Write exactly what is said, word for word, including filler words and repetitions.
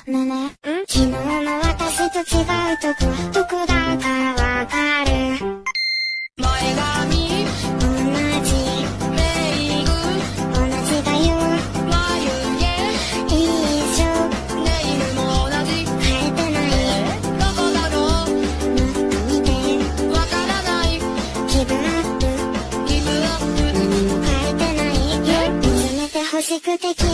ねね、昨日の私と違うとこどこだかわかる？前髪同じ、メイク同じだよ、眉毛一緒、ネイルも同じ、変えてない、どこだろう、もっと見て、わからない、気分アップ、ギブアップ、何も変えてないよ、見つめて欲しくて